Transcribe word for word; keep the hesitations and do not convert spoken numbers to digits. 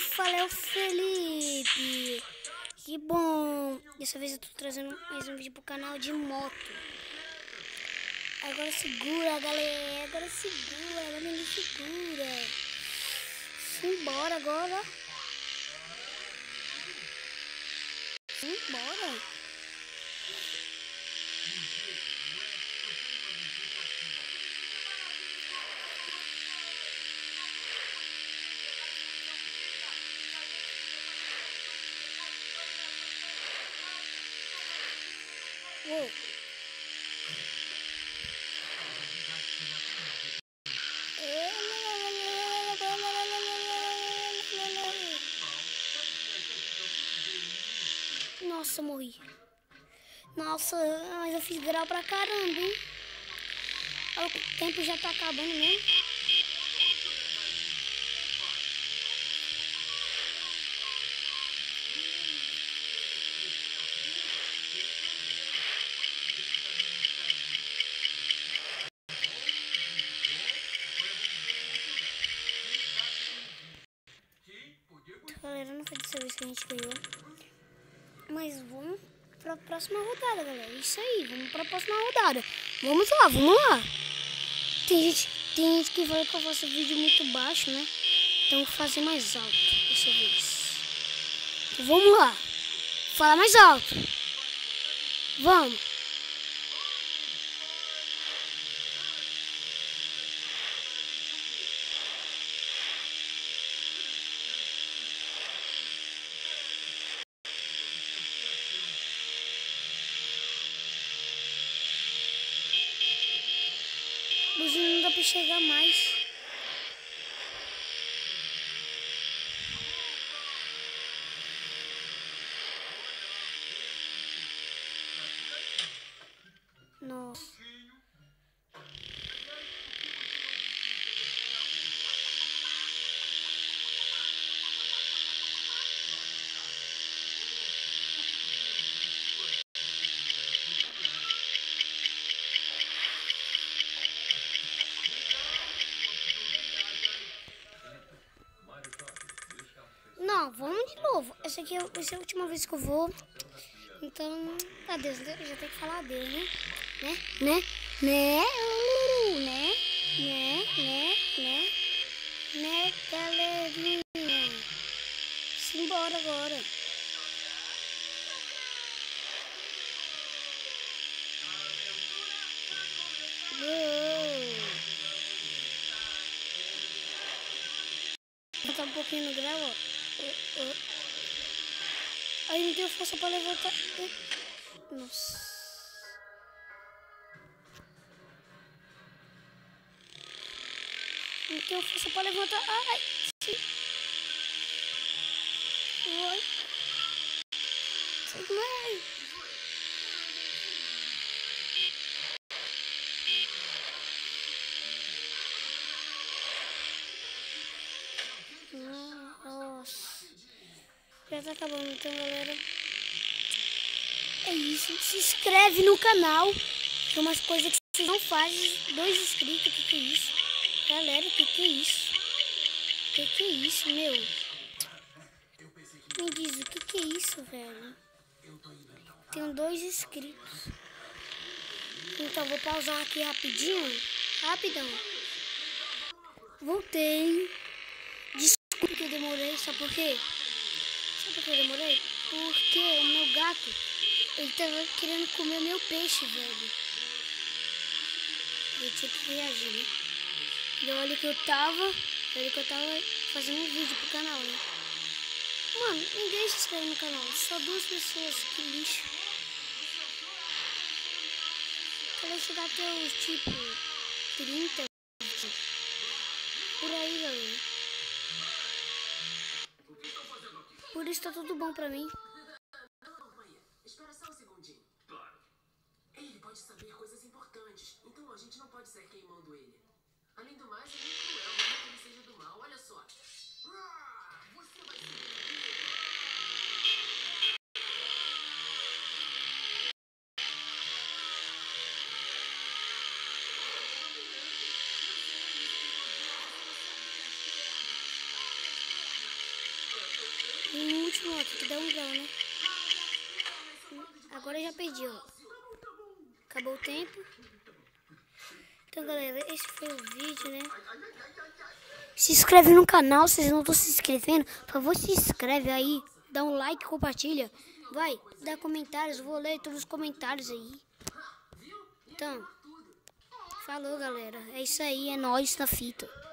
fala é o Felipe. Que bom. Dessa vez eu tô trazendo mais um vídeo pro canal de moto. Agora segura, galera. Agora segura. Agora me segura. Simbora agora. Simbora. Uou. Nossa, morri. Nossa, mas eu fiz grau pra caramba, hein? O tempo já tá acabando mesmo. Galera, não foi dessa vez que a gente ganhou. Mas vamos pra próxima rodada, galera. Isso aí, vamos pra próxima rodada. Vamos lá, vamos lá. Tem gente, tem gente que fala que eu faço vídeo muito baixo, né? Então vou fazer mais alto dessa vez. Então, vamos lá. Fala mais alto. Vamos. Buzina não dá pra chegar mais. Nossa. Não, vamos de novo. Essa aqui vai ser a última vez que eu vou. Então, adeus. Já tem que falar adeus, né? Né? Né? Né? Uh, né? Né? Né? Né? Né, galerinha? Simbora agora. Uou. Vou botar um pouquinho no grau, ó. Uh, uh. Aí não tenho força pra levantar. Uh. Nossa. Não tenho força pra levantar. Ai. Oi. Ai. Nossa. Já tá acabando, então, galera. É isso. Se inscreve no canal. Tem umas coisas que vocês não fazem. Dois inscritos. O que que é isso? Galera, o que que é isso? O que que é isso, meu? Me diz, o que que é isso, velho? Tenho dois inscritos. Então, vou pausar aqui rapidinho. Rapidão. Voltei. Desculpa que eu demorei. Sabe por quê? Sabe por que eu demorei? Porque o meu gato, ele tava querendo comer meu peixe, velho. Eu tinha que reagir, né? E olha que eu tava, olha que eu tava fazendo um vídeo pro canal, né? Mano, ninguém se inscreve no canal, só duas pessoas, que lixo. Quero chegar até os tipo trinta, por aí, galera. Por isso tá tudo bom pra mim. Espera só um segundinho. Claro. Ele pode saber coisas importantes, então a gente não pode sair queimando ele. Além do mais, ele é cruel, mesmo que ele seja do mal. Olha só. Ah, você vai ser... continuar, tem que dar um grau, né? Agora eu já perdi, ó. Acabou o tempo. Então, galera, esse foi o vídeo, né? Se inscreve no canal, se vocês não estão se inscrevendo. Por favor, se inscreve aí. Dá um like, compartilha. Vai, dá comentários, vou ler todos os comentários aí. Então, falou, galera. É isso aí, é nóis na fita.